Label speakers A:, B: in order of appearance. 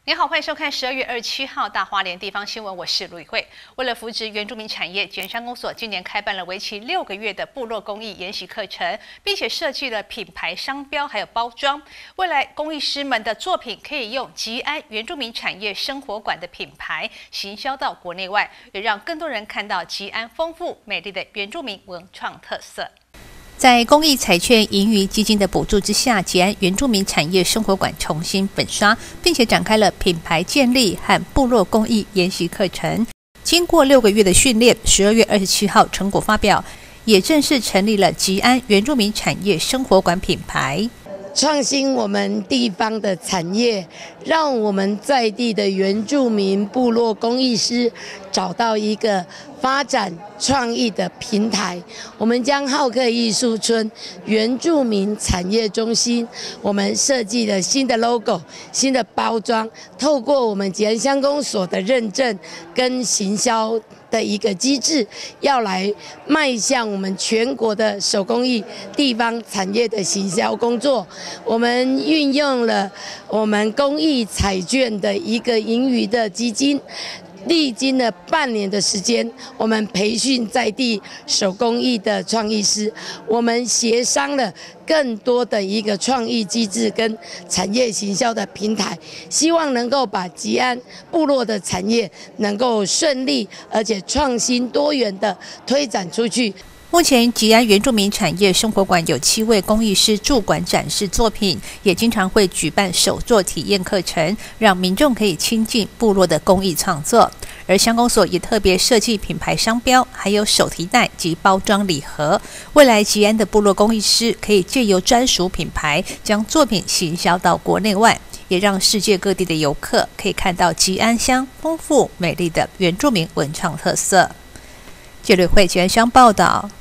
A: 您好，欢迎收看12月27号大花莲地方新闻，我是卢宇慧。为了扶植原住民产业，吉安乡公所今年开办了为期6个月的部落工艺研习课程，并且设计了品牌商标还有包装。未来工艺师们的作品可以用吉安原住民产业生活馆的品牌行销到国内外，也让更多人看到吉安丰富美丽的原住民文创特色。在公益彩券盈余基金的补助之下，吉安原住民产业生活馆重新粉刷，并且展开了品牌建立和部落公益研习课程。经过6个月的训练，12月27号成果发表，也正式成立了吉安原住民产业生活馆品牌。
B: 创新我们地方的产业，让我们在地的原住民部落工艺师找到一个发展创意的平台。我们将浩克艺术村原住民产业中心，我们设计了新的 logo、新的包装，透过我们吉安乡公所的认证跟行销的一个机制，要来迈向我们全国的手工艺地方产业的行销工作。我们运用了我们公益彩券的一个盈余的基金，历经了半年的时间，我们培训在地手工艺的创意师，我们协商了更多的一个创意机制跟产业行销的平台，希望能够把吉安部落的产业能够顺利而且创新多元的推展出去。
A: 目前吉安原住民产业生活馆有7位工艺师驻馆展示作品，也经常会举办手作体验课程，让民众可以亲近部落的工艺创作。而乡公所也特别设计品牌商标，还有手提袋及包装礼盒。未来吉安的部落工艺师可以借由专属品牌，将作品行销到国内外，也让世界各地的游客可以看到吉安乡丰富美丽的原住民文创特色。记者会吉安乡报道。